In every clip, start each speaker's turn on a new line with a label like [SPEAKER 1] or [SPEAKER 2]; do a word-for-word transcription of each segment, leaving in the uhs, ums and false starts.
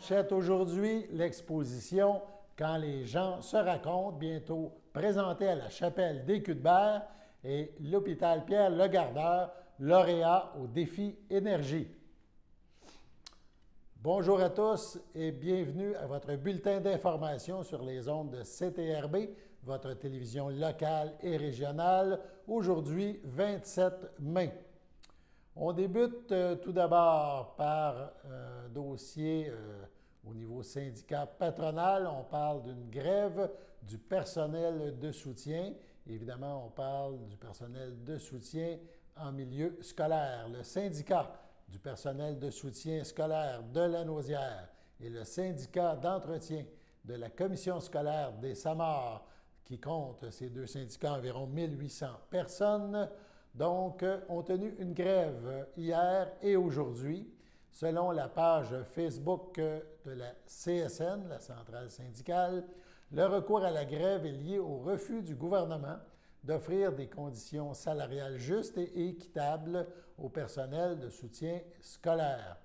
[SPEAKER 1] manchette aujourd'hui, l'exposition « Quand les gens se racontent », bientôt présentée à la Chapelle des Cuthberts et l'hôpital Pierre-Legardeur, lauréat au défi énergie. Bonjour à tous et bienvenue à votre bulletin d'information sur les ondes de C T R B, votre télévision locale et régionale, aujourd'hui vingt-sept mai. On débute euh, tout d'abord par un dossier euh, au niveau syndicat patronal. On parle d'une grève du personnel de soutien. Évidemment, on parle du personnel de soutien en milieu scolaire. Le syndicat du personnel de soutien scolaire de Lanaudière et le syndicat d'entretien de la commission scolaire des Samars, qui compte ces deux syndicats environ mille huit cents personnes, donc, ont tenu une grève hier et aujourd'hui. Selon la page Facebook de la C S N, la centrale syndicale, le recours à la grève est lié au refus du gouvernement d'offrir des conditions salariales justes et équitables au personnel de soutien scolaire.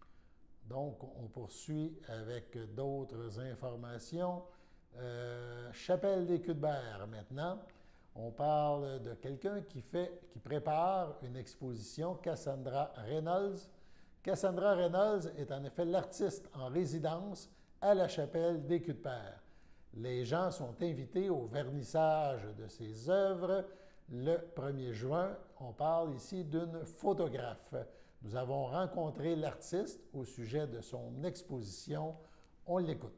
[SPEAKER 1] Donc, on poursuit avec d'autres informations. Euh, Chapelle des Cuthberts maintenant. On parle de quelqu'un qui fait, qui prépare une exposition, Cassandra Reynolds. Cassandra Reynolds est en effet l'artiste en résidence à la Chapelle des Cuthberts. Les gens sont invités au vernissage de ses œuvres le premier juin. On parle ici d'une photographe. Nous avons rencontré l'artiste au sujet de son exposition. On l'écoute.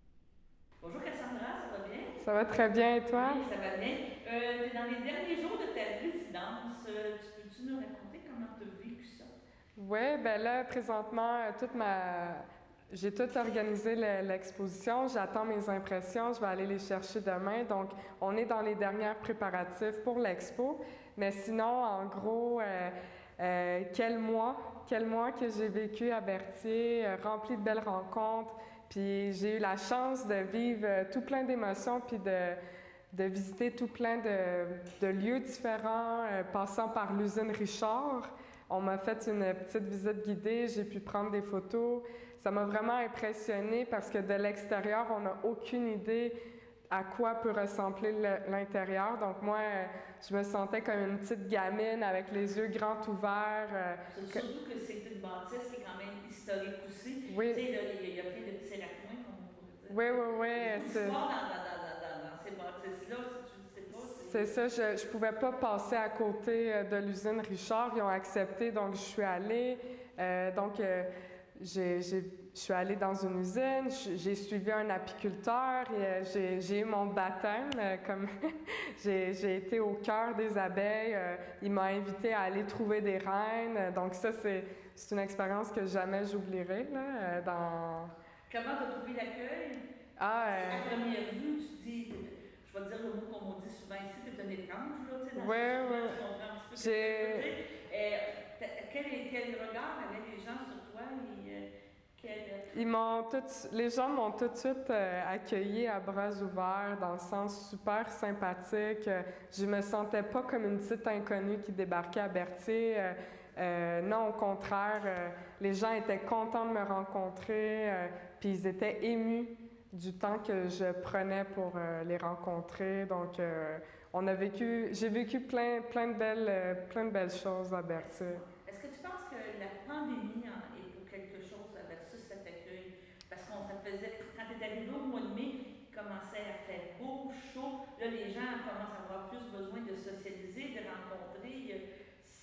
[SPEAKER 2] Bonjour Cassandra, ça va bien?
[SPEAKER 3] Ça va très bien et toi?
[SPEAKER 2] Oui, ça va bien. Euh, tu es dans les derniers jours de ta résidence. Euh, tu peux-tu nous raconter comment tu as vécu ça?
[SPEAKER 3] Oui, bien là, présentement, toute ma... j'ai tout organisé l'exposition. J'attends mes impressions. Je vais aller les chercher demain. Donc, on est dans les derniers préparatifs pour l'expo. Mais sinon, en gros, euh, euh, quel mois, quel mois que j'ai vécu à Berthier, euh, rempli de belles rencontres. Puis j'ai eu la chance de vivre euh, tout plein d'émotions, puis de, de visiter tout plein de, de lieux différents, euh, passant par l'usine Richard. On m'a fait une petite visite guidée, j'ai pu prendre des photos. Ça m'a vraiment impressionnée parce que de l'extérieur, on n'a aucune idée à quoi peut ressembler l'intérieur. Donc moi, euh, je me sentais comme une petite gamine avec les yeux grands ouverts. Euh,
[SPEAKER 2] que... Surtout que c'est une bâtisse qui est quand même historique aussi.
[SPEAKER 3] Oui.
[SPEAKER 2] Tu sais, il y a plein de petits raccoins, comme on pourrait dire.
[SPEAKER 3] Oui, oui, oui.
[SPEAKER 2] C'est dans, dans, dans, dans, dans ces bâtisses-là, je ne sais pas.
[SPEAKER 3] C'est ça, je ne pouvais pas passer à côté de l'usine Richard. Ils ont accepté, donc je suis allée. Euh, donc, euh, je suis allée dans une usine, j'ai suivi un apiculteur et j'ai eu mon baptême. Comme j'ai été au cœur des abeilles. Il m'a invité à aller trouver des reines. Donc ça, c'est une expérience que jamais j'oublierai. Dans...
[SPEAKER 2] Comment tu as trouvé l'accueil?
[SPEAKER 3] Ah,
[SPEAKER 2] euh... À première vue, tu dis... Je vais dire le mot comme on dit souvent ici, tu es un étrange, là, tu sais, dans
[SPEAKER 3] ouais,
[SPEAKER 2] ce
[SPEAKER 3] ouais.
[SPEAKER 2] tu comprends un petit peu ce
[SPEAKER 3] que
[SPEAKER 2] tu veux dire. Euh, quel, quel regard avaient les gens sur toi? Et, euh, quel...
[SPEAKER 3] Ils m'ont tout, les gens m'ont tout de suite euh, accueilli à bras ouverts, dans le sens super sympathique. Je me sentais pas comme une petite inconnue qui débarquait à Berthier. Euh, euh, non, au contraire, euh, les gens étaient contents de me rencontrer, euh, puis ils étaient émus du temps que je prenais pour euh, les rencontrer. Donc, euh, on a vécu, j'ai vécu plein, plein de belles, euh, plein de belles choses à Berthier.
[SPEAKER 2] Est-ce que tu penses que la pandémie hein, est pour quelque chose versus cet accueil? Parce qu'on ça faisait, quand tu es arrivé au mois de mai, il commençait à faire beau, chaud. Là, les gens commencent à avoir plus besoin de socialiser, de rencontrer.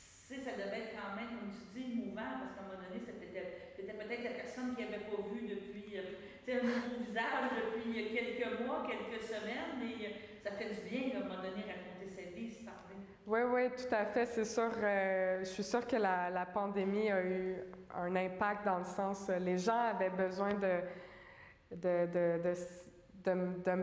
[SPEAKER 2] Ça devait être quand même, comme tu dis, émouvant, parce qu'à un moment donné, c'était peut-être la personne qui n'avait pas vu depuis euh, un nouveau visage depuis quelques mois, quelques semaines, et euh, ça fait du bien, là, à un moment donné, raconter sa vie, se parler.
[SPEAKER 3] Oui, oui, tout à fait. C'est sûr, euh, je suis sûre que la, la pandémie a eu un impact dans le sens, euh, les gens avaient besoin de, de, de, de De, de,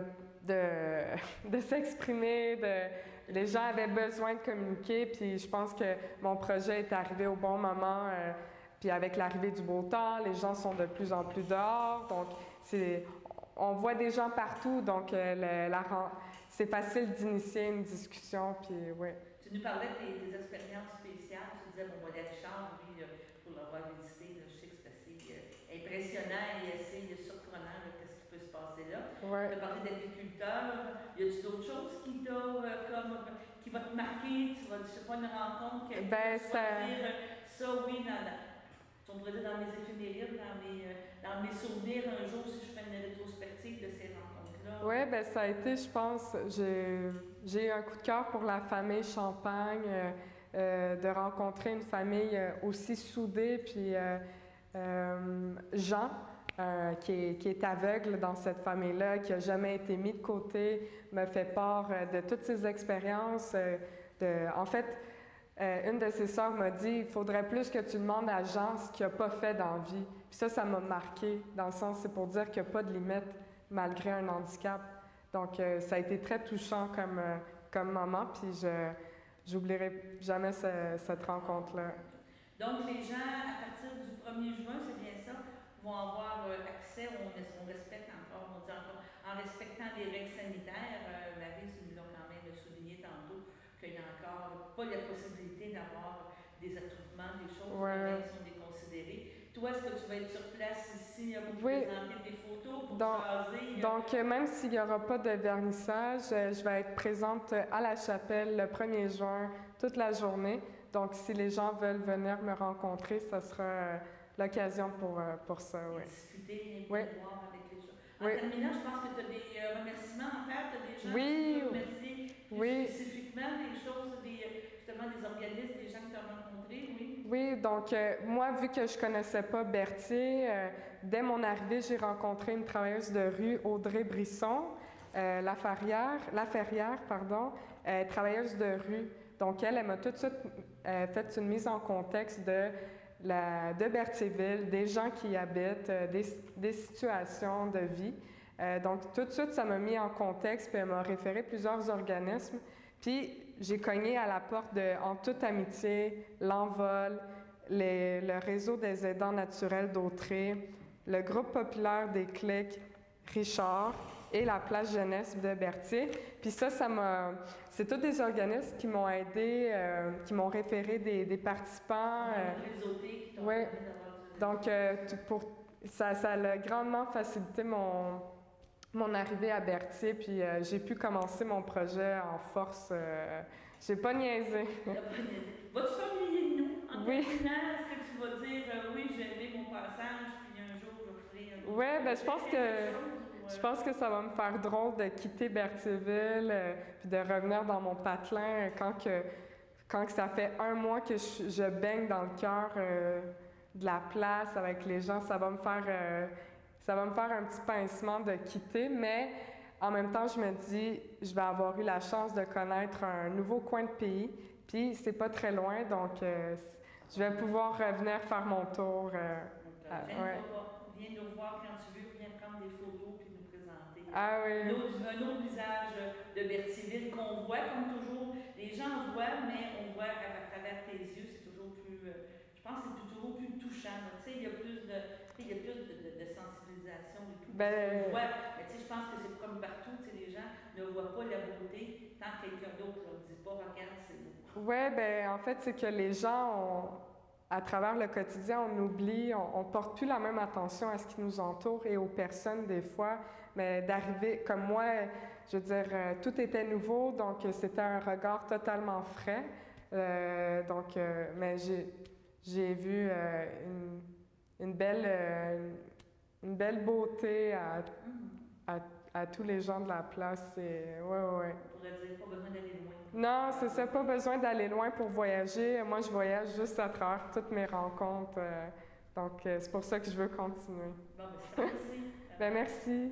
[SPEAKER 3] de, de s'exprimer, de, les gens avaient besoin de communiquer, puis je pense que mon projet est arrivé au bon moment, euh, puis avec l'arrivée du beau temps, les gens sont de plus en plus dehors, donc c'est, on voit des gens partout, donc euh, le, la, c'est facile d'initier une discussion, puis oui.
[SPEAKER 2] Tu nous parlais de tes, tes expériences spéciales, tu disais, bon, voilà, Richard, lui, pour l'avoir visité, là, je sais que c'est assez euh, impressionnant et assez
[SPEAKER 3] Ouais.
[SPEAKER 2] Tu as parlé d'apiculteurs. Y a-t-il d'autres choses qui, euh, comme, qui vont te marquer? Tu vas, je sais pas, une rencontre que
[SPEAKER 3] Ben,
[SPEAKER 2] tu
[SPEAKER 3] ça...
[SPEAKER 2] vas dire ça, oui, dans, dans, on pourrait dire dans mes éphémérides, dans mes, euh, dans mes souvenirs, un jour, si je fais une rétrospective de ces rencontres-là.
[SPEAKER 3] Oui, ben ça a été, je pense, j'ai eu un coup de cœur pour la famille Champagne, euh, euh, de rencontrer une famille euh, aussi soudée, puis euh, euh, Jean, euh, qui, est, qui est aveugle dans cette famille-là, qui n'a jamais été mis de côté, me fait part euh, de toutes ses expériences. Euh, de, en fait, euh, une de ses sœurs m'a dit, il faudrait plus que tu demandes à Jean ce qu'il n'a pas fait dans la vie. Puis ça, ça m'a marqué, dans le sens, c'est pour dire qu'il n'y a pas de limite malgré un handicap. Donc, euh, ça a été très touchant comme, euh, comme moment, puis je n'oublierai jamais ce, cette rencontre-là.
[SPEAKER 2] Donc, les gens, à partir du premier juin, c'est bien ça, vont avoir euh, accès, on, on respecte encore, on dit encore, en respectant les règles sanitaires. Euh, Marie, nous l'ont quand même souligné tantôt, qu'il n'y a encore pas la possibilité d'avoir des attroupements, des choses,
[SPEAKER 3] ouais.
[SPEAKER 2] qui sont déconsidérées. Toi, est-ce que tu vas être sur place ici pour
[SPEAKER 3] oui.
[SPEAKER 2] présenter des photos, pour
[SPEAKER 3] donc,
[SPEAKER 2] jaser?
[SPEAKER 3] Donc, même s'il n'y aura pas de vernissage, je vais être présente à la chapelle le premier juin, toute la journée. Donc, si les gens veulent venir me rencontrer, ça sera l'occasion pour, pour ça, oui.
[SPEAKER 2] Discuter,
[SPEAKER 3] oui.
[SPEAKER 2] voir avec les gens. En
[SPEAKER 3] oui.
[SPEAKER 2] terminant, je pense que tu as des euh, remerciements à faire, tu as des gens
[SPEAKER 3] oui.
[SPEAKER 2] qui te remercier plus
[SPEAKER 3] oui.
[SPEAKER 2] spécifiquement, des choses, des, justement des organismes, des gens que tu as rencontrés, oui?
[SPEAKER 3] Oui, donc euh, moi, vu que je ne connaissais pas Berthier, euh, dès mon arrivée, j'ai rencontré une travailleuse de rue, Audrey Brisson, euh, Laferrière, Laferrière, pardon, euh, travailleuse de rue. Donc, elle, elle m'a tout de suite euh, fait une mise en contexte de, la, de Berthierville, des gens qui y habitent, euh, des, des situations de vie. Euh, donc, tout de suite, ça m'a mis en contexte, puis elle m'a référé plusieurs organismes. Puis, j'ai cogné à la porte de En toute amitié, l'Envol, les, le réseau des aidants naturels d'Autrey, le groupe populaire des Clics, Richard, et la place jeunesse de Berthier. Puis ça, ça m'a... C'est tous des organismes qui m'ont aidé, euh, qui m'ont référé des, des participants.
[SPEAKER 2] Euh,
[SPEAKER 3] oui. Donc, euh, pour, ça, ça a grandement facilité mon, mon arrivée à Berthier, puis euh, j'ai pu commencer mon projet en force. Euh, j'ai pas niaisé.
[SPEAKER 2] Vas-tu t'ennuyer de nous? En
[SPEAKER 3] oui.
[SPEAKER 2] terminant, est-ce que tu vas dire euh, oui, j'ai aimé mon passage, puis un jour je ferai...
[SPEAKER 3] Oui, ben je pense que... Je pense que ça va me faire drôle de quitter Berthierville euh, puis de revenir dans mon patelin quand que, quand que ça fait un mois que je, je baigne dans le cœur euh, de la place avec les gens. Ça va me faire euh, ça va me faire un petit pincement de quitter, mais en même temps, je me dis, je vais avoir eu la chance de connaître un nouveau coin de pays, puis c'est pas très loin, donc euh, je vais pouvoir revenir faire mon tour. Euh,
[SPEAKER 2] à, ouais. Viens nous voir quand tu veux, viens prendre des photos puis nous présenter.
[SPEAKER 3] Ah oui.
[SPEAKER 2] Un autre, un autre visage de Berthierville qu'on voit, comme toujours. Les gens voient, mais on voit à, à travers tes yeux, c'est toujours plus. Euh, je pense que c'est toujours plus touchant. Tu sais, il y a plus de, il y a plus de, de, de sensibilisation et tout.
[SPEAKER 3] Ben...
[SPEAKER 2] On voit, mais tu sais, je pense que c'est comme partout, tu sais, les gens ne voient pas la beauté tant que quelqu'un d'autre leur dit pas, regarde, c'est beau.
[SPEAKER 3] Oui, ben en fait, c'est que les gens ont. À travers le quotidien, on oublie, on ne porte plus la même attention à ce qui nous entoure et aux personnes des fois, mais d'arriver, comme moi, je veux dire, euh, tout était nouveau, donc c'était un regard totalement frais. Euh, donc, euh, mais j'ai vu euh, une, une, belle, euh, une belle beauté à, à, à tous les gens de la place. Et, ouais, ouais.
[SPEAKER 2] On pourrait dire, pas besoin d'aller loin.
[SPEAKER 3] Non, c'est ça, pas besoin d'aller loin pour voyager. Moi, je voyage juste à travers toutes mes rencontres. Euh, donc, euh, c'est pour ça que je veux continuer.
[SPEAKER 2] Bon, ben, merci.
[SPEAKER 3] ben, merci.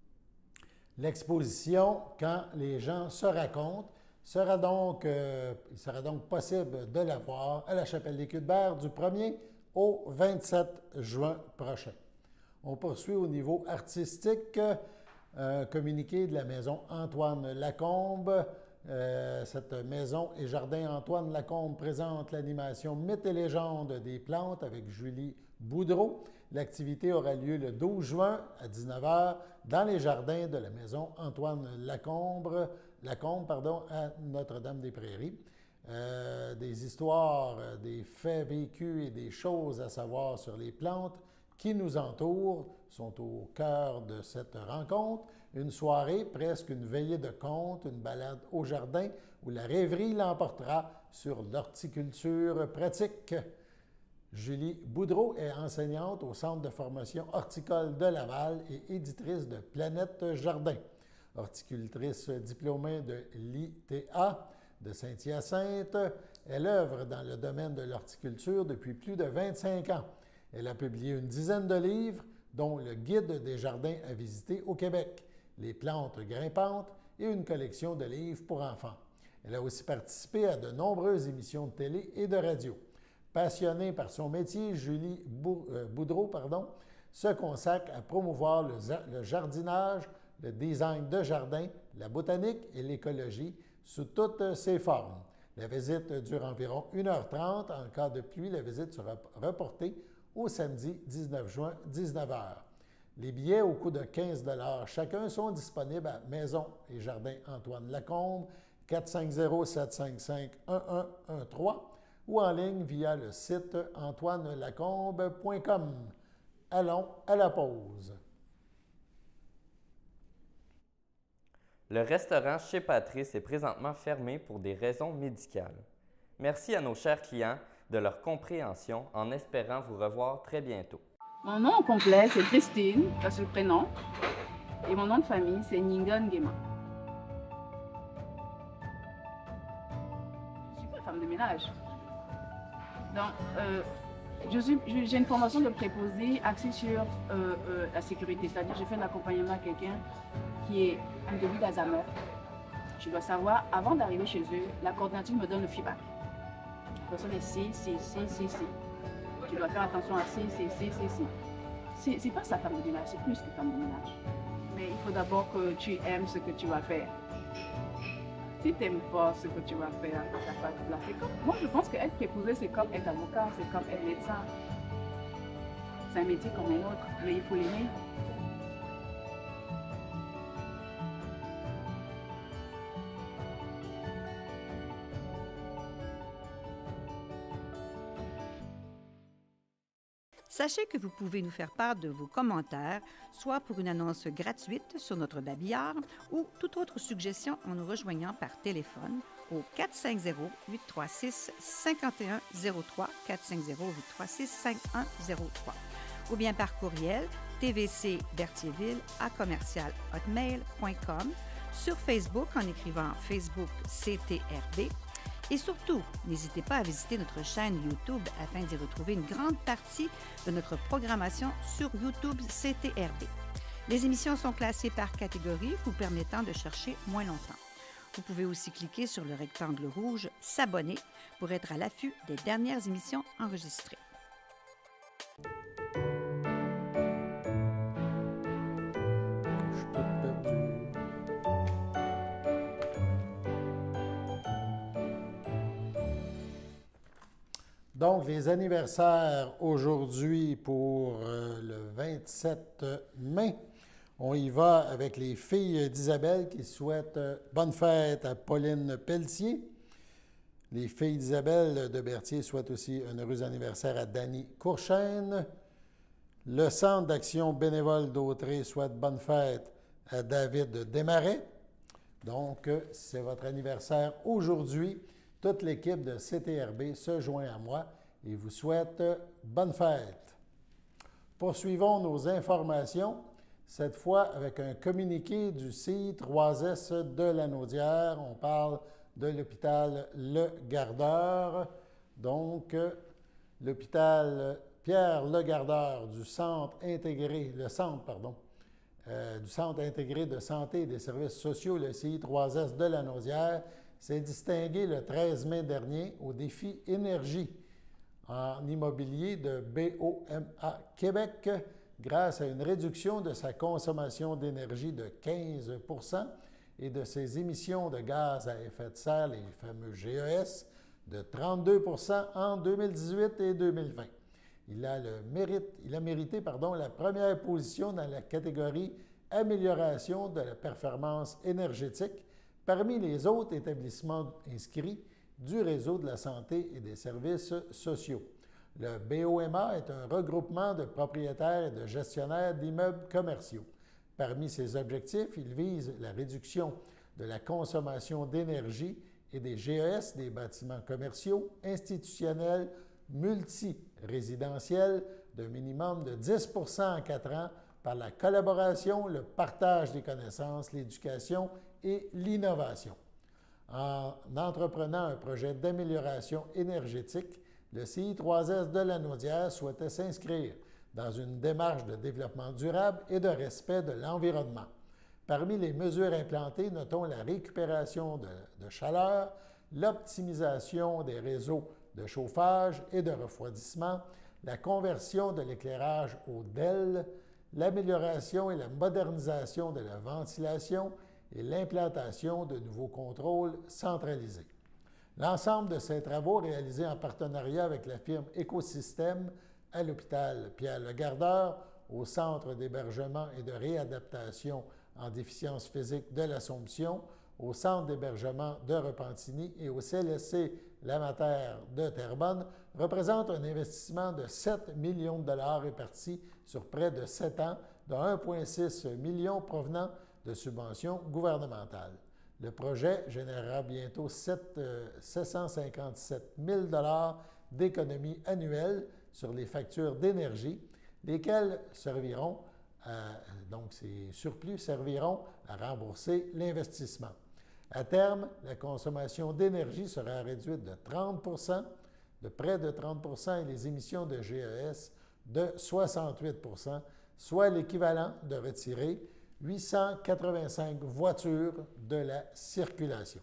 [SPEAKER 1] L'exposition, quand les gens se racontent, sera donc, euh, il sera donc possible de la voir à la Chapelle des Cuthberts du premier au vingt-sept juin prochain. On poursuit au niveau artistique. Un communiqué de la maison Antoine Lacombe. Euh, cette maison et jardin Antoine Lacombe présente l'animation Mythes et légendes des plantes avec Julie Boudreau. L'activité aura lieu le douze juin à dix-neuf heures dans les jardins de la maison Antoine Lacombe, Lacombe pardon, à Notre-Dame-des-Prairies. Euh, des histoires, des faits vécus et des choses à savoir sur les plantes qui nous entourent sont au cœur de cette rencontre. Une soirée, presque une veillée de conte, une balade au jardin où la rêverie l'emportera sur l'horticulture pratique. Julie Boudreau est enseignante au Centre de formation horticole de Laval et éditrice de Planète Jardin. Horticultrice diplômée de l'I T A de Saint-Hyacinthe, elle œuvre dans le domaine de l'horticulture depuis plus de vingt-cinq ans. Elle a publié une dizaine de livres, dont le Guide des jardins à visiter au Québec, Les plantes grimpantes et une collection de livres pour enfants. Elle a aussi participé à de nombreuses émissions de télé et de radio. Passionnée par son métier, Julie Boudreau pardon, se consacre à promouvoir le, le jardinage, le design de jardin, la botanique et l'écologie sous toutes ses formes. La visite dure environ une heure trente. En cas de pluie, la visite sera reportée au samedi dix-neuf juin, dix-neuf heures. Les billets au coût de quinze dollars chacun sont disponibles à Maison et Jardin Antoine Lacombe, quatre cinq zéro, sept cinq cinq, un un un trois ou en ligne via le site antoine lacombe point com. Allons à la pause.
[SPEAKER 4] Le restaurant Chez Patrice est présentement fermé pour des raisons médicales. Merci à nos chers clients de leur compréhension en espérant vous revoir très bientôt.
[SPEAKER 5] Mon nom complet, c'est Christine, ça c'est le prénom, et mon nom de famille, c'est Ninga Nguema. Je suis pas femme de ménage. Donc, euh, j'ai une formation de préposé axée sur euh, euh, la sécurité, c'est-à-dire je fais de l'accompagnement à quelqu'un qui est un début d'Alzheimer. Je dois savoir, avant d'arriver chez eux, la coordinatrice me donne le feedback. La personne est C, C, C, C, C. Tu dois faire attention à C, C, C, C, C. C'est pas ça femme de ménage, c'est plus que femme de ménage. Mais il faut d'abord que tu aimes ce que tu vas faire. Si tu n'aimes pas ce que tu vas faire, tu n'as pas de place. C'est comme, moi, je pense qu'être préposé, c'est comme être avocat, c'est comme être médecin. C'est un métier comme un autre, mais il faut l'aimer.
[SPEAKER 6] Sachez que vous pouvez nous faire part de vos commentaires, soit pour une annonce gratuite sur notre babillard ou toute autre suggestion en nous rejoignant par téléphone au quatre cinq zéro, huit trois six, cinq un zéro trois, quatre cinq zéro, huit trois six, cinq un zéro trois ou bien par courriel tvcberthierville à commercial hotmail point com, sur Facebook en écrivant Facebook C T R B. Et surtout, n'hésitez pas à visiter notre chaîne YouTube afin d'y retrouver une grande partie de notre programmation sur YouTube C T R B. Les émissions sont classées par catégorie, vous permettant de chercher moins longtemps. Vous pouvez aussi cliquer sur le rectangle rouge « S'abonner » pour être à l'affût des dernières émissions enregistrées.
[SPEAKER 1] Donc, les anniversaires aujourd'hui pour euh, le vingt-sept mai. On y va avec les filles d'Isabelle qui souhaitent euh, bonne fête à Pauline Pelletier. Les filles d'Isabelle de Berthier souhaitent aussi un heureux anniversaire à Dany Courchaine. Le Centre d'action bénévole d'Autrey souhaite bonne fête à David Desmarais. Donc, euh, c'est votre anniversaire aujourd'hui. Toute l'équipe de C T R B se joint à moi et vous souhaite bonne fête. Poursuivons nos informations, cette fois avec un communiqué du C I trois S de Lanaudière. On parle de l'hôpital Le Gardeur. Donc, l'hôpital Pierre Le Gardeur du Centre intégré, le Centre, pardon, euh, du Centre intégré de santé et des services sociaux, le C I trois S de Lanaudière, s'est distingué le treize mai dernier au défi énergie en immobilier de B O M A Québec grâce à une réduction de sa consommation d'énergie de quinze pour cent et de ses émissions de gaz à effet de serre, les fameux G E S, de trente-deux pour cent en deux mille dix-huit et deux mille vingt. Il a, le mérite, il a mérité pardon, la première position dans la catégorie amélioration de la performance énergétique parmi les autres établissements inscrits du réseau de la santé et des services sociaux. Le B O M A est un regroupement de propriétaires et de gestionnaires d'immeubles commerciaux. Parmi ses objectifs, il vise la réduction de la consommation d'énergie et des G E S des bâtiments commerciaux, institutionnels, multirésidentiels d'un minimum de dix pour cent en quatre ans par la collaboration, le partage des connaissances, l'éducation et l'innovation. En entreprenant un projet d'amélioration énergétique, le C I trois S de Lanaudière souhaitait s'inscrire dans une démarche de développement durable et de respect de l'environnement. Parmi les mesures implantées, notons la récupération de, de chaleur, l'optimisation des réseaux de chauffage et de refroidissement, la conversion de l'éclairage au D E L, l'amélioration et la modernisation de la ventilation et l'implantation de nouveaux contrôles centralisés. L'ensemble de ces travaux réalisés en partenariat avec la firme Écosystème à l'hôpital Pierre-le-Gardeur, au Centre d'hébergement et de réadaptation en déficience physique de l'Assomption, au Centre d'hébergement de Repentigny et au C L S C La Mater de Terrebonne, représente un investissement de sept millions de dollars répartis sur près de sept ans, dont un virgule six million provenant de subventions gouvernementales. Le projet générera bientôt sept cent cinquante-sept mille dollars d'économies annuelles sur les factures d'énergie, lesquelles serviront, à, donc ces surplus serviront à rembourser l'investissement. À terme, la consommation d'énergie sera réduite de trente pour cent, de près de trente pour cent et les émissions de G E S de soixante-huit pour cent, soit l'équivalent de retirer huit cent quatre-vingt-cinq voitures de la circulation.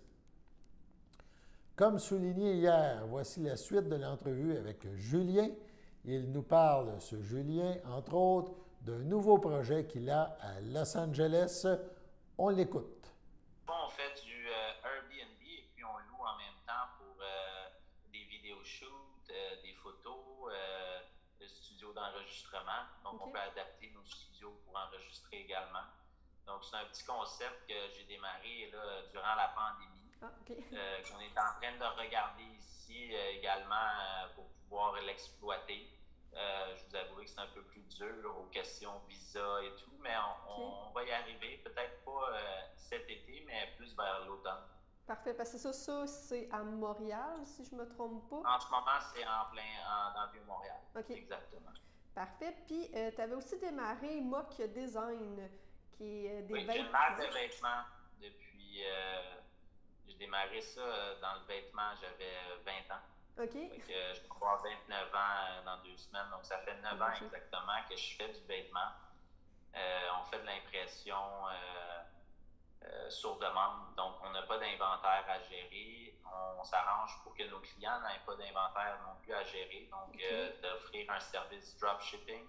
[SPEAKER 1] Comme souligné hier, voici la suite de l'entrevue avec Julien. Il nous parle, ce Julien, entre autres, d'un nouveau projet qu'il a à Los Angeles. On l'écoute.
[SPEAKER 7] On fait du euh, Airbnb et puis on loue en même temps pour euh, des vidéoshoots, euh, des photos, euh, le studio d'enregistrement. Donc, okay. On peut adapter nos studios pour enregistrer également. Donc, c'est un petit concept que j'ai démarré là, durant la pandémie, ah, okay. euh, qu'on est en train de regarder ici euh, également euh, pour pouvoir l'exploiter. Euh, je vous avoue que c'est un peu plus dur aux questions visa et tout, mais on, okay. on, on va y arriver. Peut-être pas euh, cet été, mais plus vers l'automne.
[SPEAKER 8] Parfait, parce que ça, ça c'est à Montréal, si je ne me trompe pas.
[SPEAKER 7] En ce moment, c'est en plein en, dans le Vieux-Montréal.
[SPEAKER 8] Okay.
[SPEAKER 7] Exactement.
[SPEAKER 8] Parfait. Puis, euh, tu avais aussi démarré Mock Design, qui est des
[SPEAKER 7] oui,
[SPEAKER 8] vêtements.
[SPEAKER 7] J'ai une marque de vêtements depuis. Euh, j'ai démarré ça dans le vêtement, j'avais vingt ans.
[SPEAKER 8] OK.
[SPEAKER 7] Donc, euh, je vais avoir vingt-neuf ans dans deux semaines, donc ça fait neuf ans exactement que je fais du vêtement. Euh, on fait de l'impression euh, euh, sur demande, donc on n'a pas d'inventaire à gérer. On, on s'arrange pour que nos clients n'aient pas d'inventaire non plus à gérer, donc okay. euh, d'offrir un service dropshipping.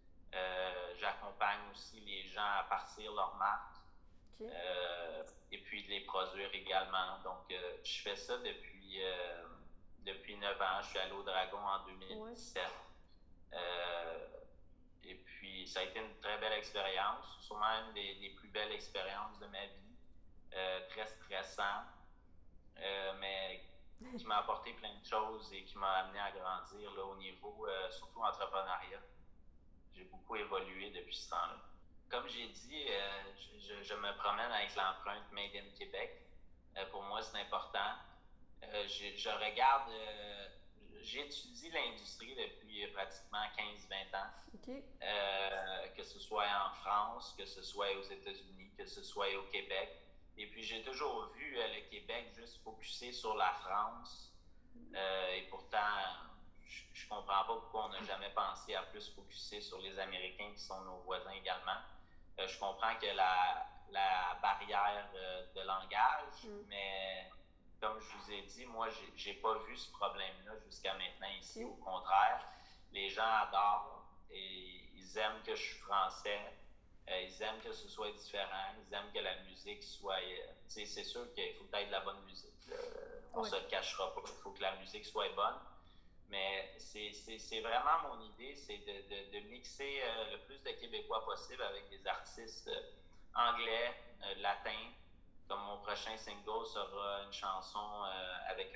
[SPEAKER 7] Euh, j'accompagne aussi les gens à partir leur marque okay. euh, et puis de les produire également. Donc, euh, je fais ça depuis... Euh, Depuis neuf ans, je suis allé au Dragon en deux mille dix-sept. Ouais. Euh, et puis, ça a été une très belle expérience, sûrement une des, des plus belles expériences de ma vie. Euh, très stressant, euh, mais qui m'a apporté plein de choses et qui m'a amené à grandir là, au niveau, euh, surtout entrepreneuriat. J'ai beaucoup évolué depuis ce temps-là. Comme j'ai dit, euh, je, je me promène avec l'empreinte Made in Québec. Euh, pour moi, c'est important. Euh, je, je regarde, euh, j'étudie l'industrie depuis pratiquement quinze vingt ans,
[SPEAKER 8] okay.
[SPEAKER 7] euh, que ce soit en France, que ce soit aux États-Unis, que ce soit au Québec. Et puis j'ai toujours vu euh, le Québec juste focusé sur la France. Euh, et pourtant, je ne comprends pas pourquoi on n'a jamais pensé à plus focuser sur les Américains qui sont nos voisins également. Euh, je comprends que la, la barrière euh, de langage, mm. mais... Comme je vous ai dit, moi, j'ai pas vu ce problème-là jusqu'à maintenant ici. Au contraire, les gens adorent et ils aiment que je suis français. Euh, ils aiment que ce soit différent. Ils aiment que la musique soit... Euh, tu sais, c'est sûr qu'il faut peut-être de la bonne musique. Euh, on ne oui. se le cachera pas. Il faut que la musique soit bonne. Mais c'est vraiment mon idée, c'est de, de, de mixer euh, le plus de Québécois possible avec des artistes euh, anglais, euh, latins. Comme mon prochain single sera une chanson euh, avec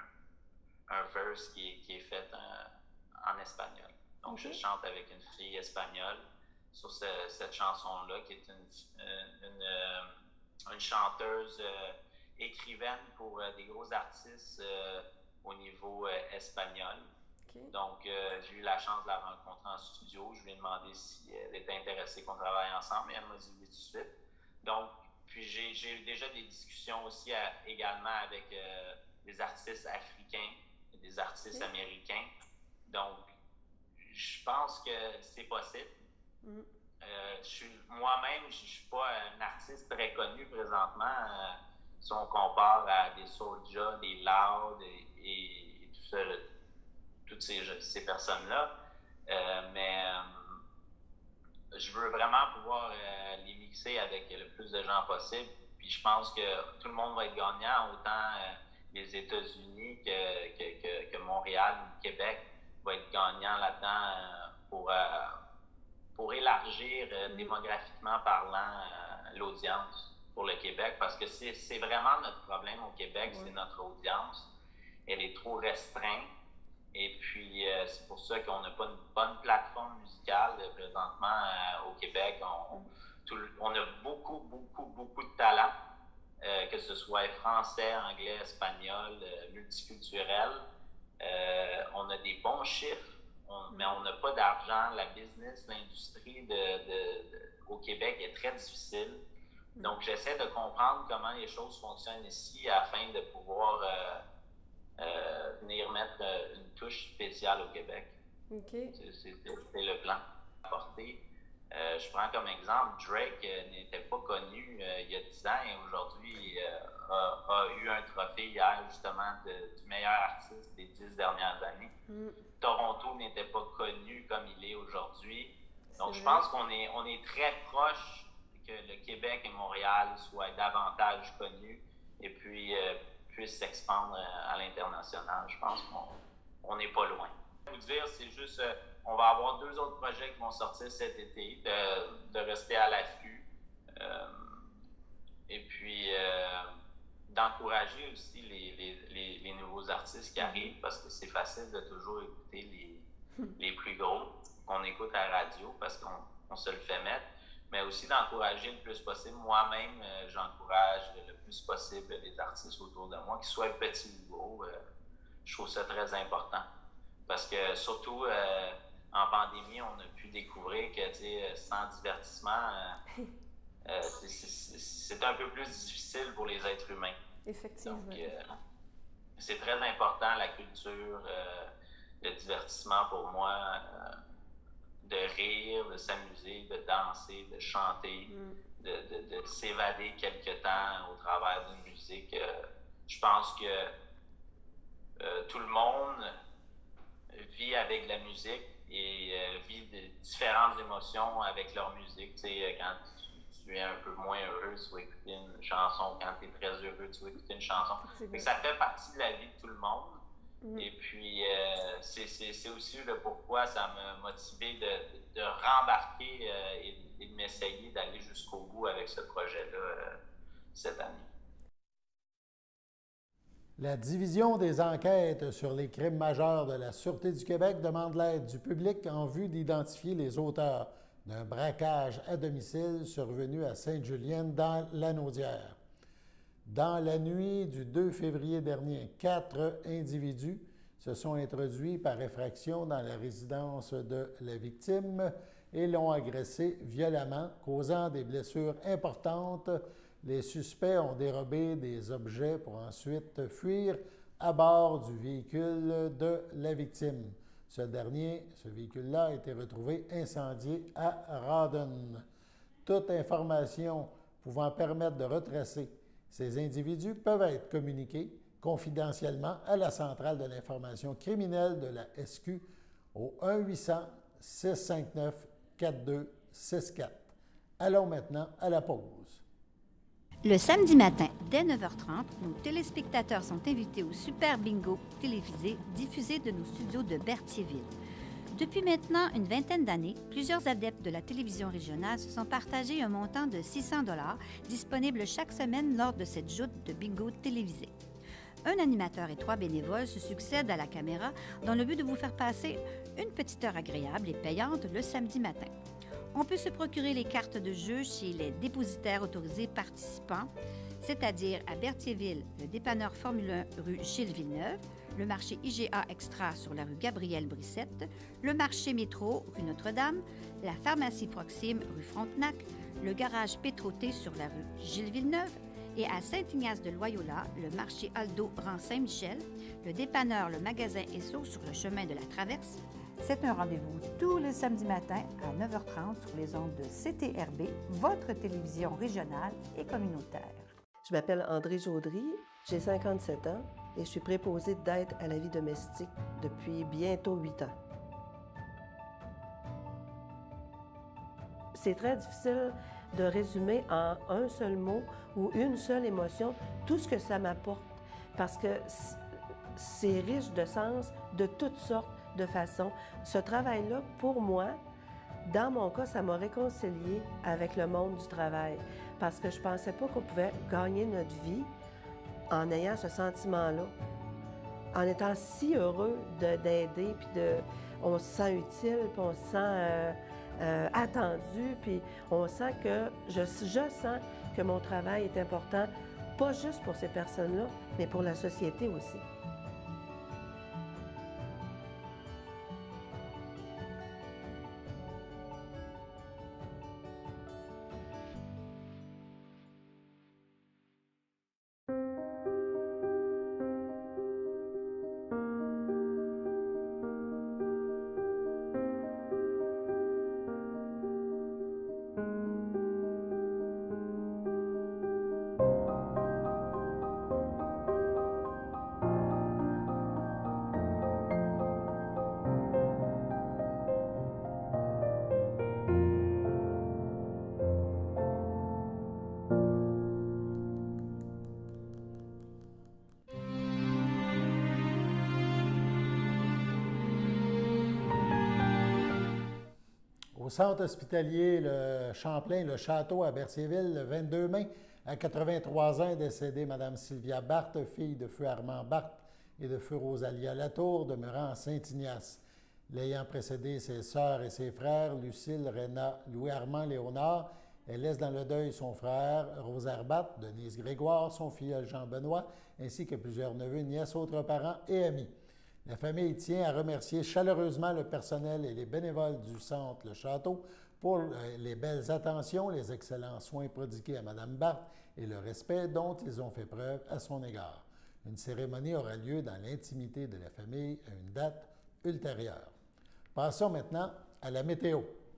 [SPEAKER 7] un, un verse qui est, qui est fait euh, en espagnol. Donc, okay. je chante avec une fille espagnole sur ce, cette chanson-là, qui est une, une, une, une chanteuse euh, écrivaine pour euh, des gros artistes euh, au niveau euh, espagnol. Okay. Donc, euh, j'ai eu la chance de la rencontrer en studio. Je lui ai demandé si elle était intéressée qu'on travaille ensemble et elle m'a dit oui tout de suite. Donc, puis j'ai, j'ai eu déjà des discussions aussi à, également avec euh, des artistes africains et des artistes okay. américains. Donc, je pense que c'est possible. Mm. Euh, je suis, moi-même, je ne suis pas un artiste très connu présentement. Euh, si on compare à des Soulja, des Loud et, et, et tout ça, le, toutes ces, ces personnes-là. Euh, mais euh, je veux vraiment pouvoir euh, les mixer avec le plus de gens possible. Puis je pense que tout le monde va être gagnant, autant euh, les États-Unis que, que, que, que Montréal ou Québec va être gagnant là-dedans euh, pour, euh, pour élargir euh, mm-hmm. démographiquement parlant euh, l'audience pour le Québec. Parce que c'est, c'est vraiment notre problème au Québec, mm-hmm. c'est notre audience. Elle est trop restreinte. Et puis, euh, c'est pour ça qu'on n'a pas une bonne plateforme musicale euh, présentement euh, au Québec. On, tout, on a beaucoup, beaucoup, beaucoup de talent, euh, que ce soit français, anglais, espagnol, euh, multiculturel. Euh, on a des bons chiffres, on, mais on n'a pas d'argent. La business, l'industrie de, de, de, au Québec est très difficile. Donc, j'essaie de comprendre comment les choses fonctionnent ici afin de pouvoir... Euh, Euh, venir mettre euh, une touche spéciale au Québec.
[SPEAKER 8] Okay.
[SPEAKER 7] C'est, c'est, c'est le plan apporté. Euh, je prends comme exemple, Drake euh, n'était pas connu euh, il y a dix ans et aujourd'hui euh, a, a eu un trophée hier justement de, du meilleur artiste des dix dernières années. Mm. Toronto n'était pas connu comme il est aujourd'hui. Donc c'est je vrai. pense qu'on est, on est très proche que le Québec et Montréal soient davantage connus et puis euh, puisse s'expandre à l'international. Je pense qu'on n'est pas loin. Je vais vous dire, c'est juste, euh, on va avoir deux autres projets qui vont sortir cet été, de, de rester à l'affût. Euh, et puis, euh, d'encourager aussi les, les, les, les nouveaux artistes qui arrivent, parce que c'est facile de toujours écouter les, les plus gros qu'on écoute à la radio, parce qu'on on se le fait mettre. Mais aussi d'encourager le plus possible. Moi-même, euh, j'encourage le plus possible les artistes autour de moi, qu'ils soient petits ou gros. Euh, je trouve ça très important. Parce que surtout euh, en pandémie, on a pu découvrir que sans divertissement, euh, euh, c'est, c'est, c'est un peu plus difficile pour les êtres humains.
[SPEAKER 8] Effectivement.
[SPEAKER 7] Donc, euh, c'est très important, la culture, euh, le divertissement pour moi. Euh, de rire, de s'amuser, de danser, de chanter, mm. de, de, de s'évader quelque temps au travers d'une musique. Euh, je pense que euh, tout le monde vit avec la musique et euh, vit de différentes émotions avec leur musique. Tu sais, quand tu, tu es un peu moins heureux, tu vas écouter une chanson. Quand tu es très heureux, tu vas écouter une chanson. Fait que ça fait partie de la vie de tout le monde. Mm. Et puis, euh, c'est, c'est, c'est aussi le pourquoi ça m'a motivé de, de rembarquer euh, et, et de m'essayer d'aller jusqu'au bout avec ce projet-là euh, cette année.
[SPEAKER 1] La Division des enquêtes sur les crimes majeurs de la Sûreté du Québec demande l'aide du public en vue d'identifier les auteurs d'un braquage à domicile survenu à Sainte-Julienne dans Lanaudière. Dans la nuit du deux février dernier, quatre individus se sont introduits par effraction dans la résidence de la victime et l'ont agressée violemment, causant des blessures importantes. Les suspects ont dérobé des objets pour ensuite fuir à bord du véhicule de la victime. Ce dernier, ce véhicule-là, a été retrouvé incendié à Rawdon. Toute information pouvant permettre de retracer ces individus peuvent être communiqués confidentiellement à la centrale de l'information criminelle de la S Q au un huit cents, six cinq neuf, quatre deux six quatre. Allons maintenant à la pause.
[SPEAKER 6] Le samedi matin, dès neuf heures trente, nos téléspectateurs sont invités au Super Bingo télévisé diffusé de nos studios de Berthierville. Depuis maintenant une vingtaine d'années, plusieurs adeptes de la télévision régionale se sont partagés un montant de six cents dollars disponible chaque semaine lors de cette joute de bingo télévisé. Un animateur et trois bénévoles se succèdent à la caméra dans le but de vous faire passer une petite heure agréable et payante le samedi matin. On peut se procurer les cartes de jeu chez les dépositaires autorisés participants, c'est-à-dire à Berthierville, le dépanneur Formule un rue Gilles Villeneuve, le marché I G A Extra sur la rue Gabrielle Brissette, le marché Métro rue Notre-Dame, la pharmacie Proxime rue Frontenac, le garage Pétroté sur la rue Gilles Villeneuve et à Saint-Ignace de Loyola, le marché Aldo rang Saint-Michel, le dépanneur Le Magasin Esso sur le chemin de la Traverse. C'est un rendez-vous tous les samedis matins à neuf heures trente sur les ondes de C T R B, votre télévision régionale et communautaire.
[SPEAKER 9] Je m'appelle André Jaudry, j'ai cinquante-sept ans et je suis préposée d'aide à la vie domestique depuis bientôt huit ans. C'est très difficile de résumer en un seul mot ou une seule émotion tout ce que ça m'apporte parce que c'est riche de sens de toutes sortes de façons. Ce travail-là, pour moi, dans mon cas, ça m'a réconcilié avec le monde du travail parce que je ne pensais pas qu'on pouvait gagner notre vie en ayant ce sentiment-là, en étant si heureux d'aider, puis de, on se sent utile, puis on se sent euh, euh, attendu, puis on sent que, je, je sens que mon travail est important, pas juste pour ces personnes-là, mais pour la société aussi.
[SPEAKER 1] Au centre hospitalier le Champlain, le Château à Berthierville, le vingt-deux mai, à quatre-vingt-trois ans, est décédée Mme Sylvia Barthes, fille de feu Armand Barthes et de feu Rosalia Latour, demeurant à Saint-Ignace. L'ayant précédé ses sœurs et ses frères, Lucille, Réna, Louis-Armand, Léonard, elle laisse dans le deuil son frère, Rosaire Barthes, Denise Grégoire, son filleul Jean-Benoît, ainsi que plusieurs neveux, nièces, autres parents et amis. La famille tient à remercier chaleureusement le personnel et les bénévoles du centre Le Château pour les belles attentions, les excellents soins prodigués à Mme Barthes et le respect dont ils ont fait preuve à son égard. Une cérémonie aura lieu dans l'intimité de la famille à une date ultérieure. Passons maintenant à la météo.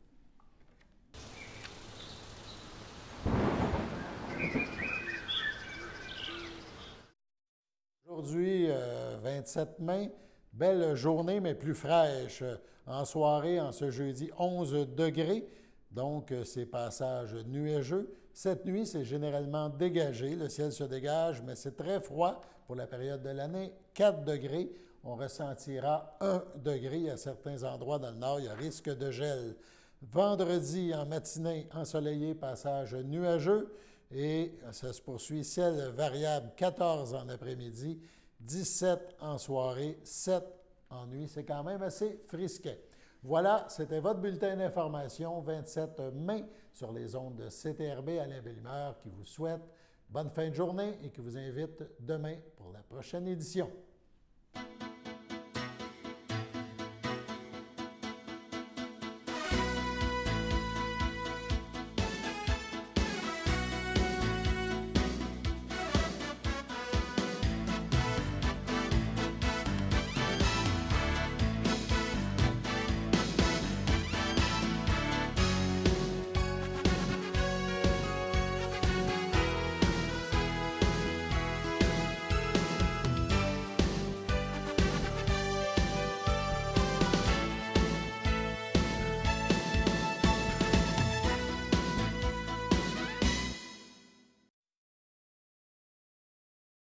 [SPEAKER 1] Aujourd'hui, euh, vingt-sept mai, belle journée, mais plus fraîche. En soirée, en ce jeudi, onze degrés, donc c'est passage nuageux. Cette nuit, c'est généralement dégagé. Le ciel se dégage, mais c'est très froid pour la période de l'année. quatre degrés. On ressentira un degré à certains endroits dans le nord. Il y a risque de gel. Vendredi, en matinée, ensoleillé, passage nuageux. Et ça se poursuit, ciel variable, quatorze en après-midi, dix-sept en soirée, sept en nuit. C'est quand même assez frisquet. Voilà, c'était votre bulletin d'information vingt-sept mai sur les ondes de C T R B. Alain Bellemare qui vous souhaite bonne fin de journée et qui vous invite demain pour la prochaine édition.